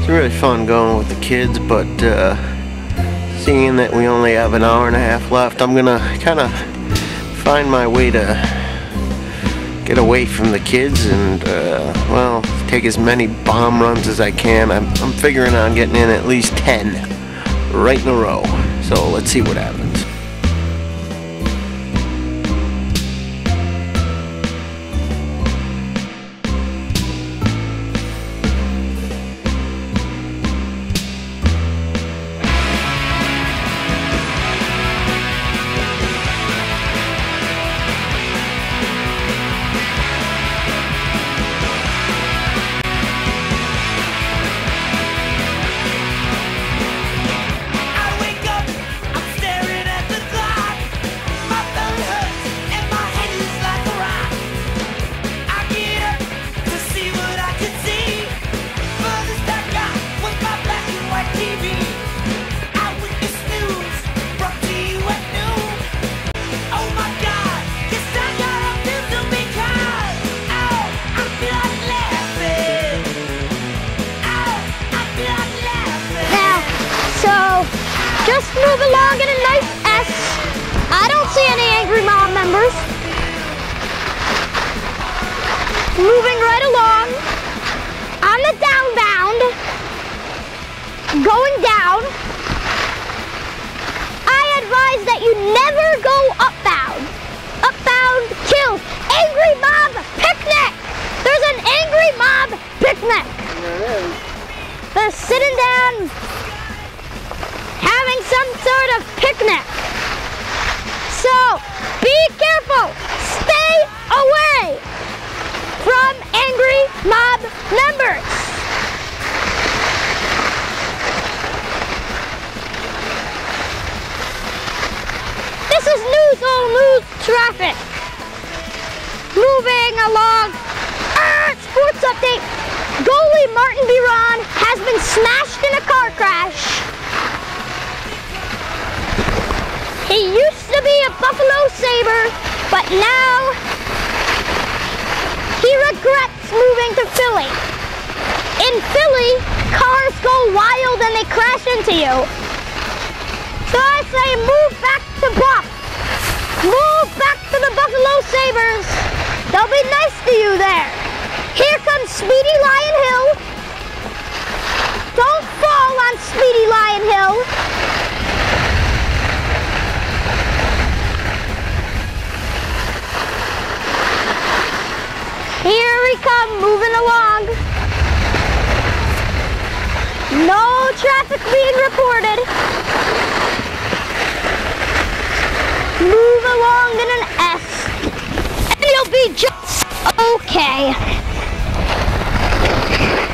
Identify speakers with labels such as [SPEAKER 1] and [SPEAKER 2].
[SPEAKER 1] It's really fun going with the kids, but seeing that we only have an hour and a half left, I'm gonna kind of find my way to get away from the kids and well, take as many bomb runs as I can. I'm figuring on getting in at least 10 right in a row, so let's see what happens.
[SPEAKER 2] Just move along in a nice S. I don't see any angry mob members. Moving right along. On the downbound. Going down. I advise that you never go upbound. Upbound kills. Angry mob picnic. There's an angry mob picnic.
[SPEAKER 1] There it is.
[SPEAKER 2] They're sitting down, having some sort of picnic. So, be careful. Stay away from angry mob members. This is news traffic. Moving along. Sports update. Goalie Martin Biron has been smashed in a car crash. He used to be a Buffalo Sabre, but now he regrets moving to Philly. In Philly, cars go wild and they crash into you. So I say move back to Buff. Move back to the Buffalo Sabres. They'll be nice to you there. Here comes Speedy Lion Hill. Don't fall on Speedy Lion Hill. Here we come, moving along. No traffic being reported. Move along in an S, and you'll be just okay.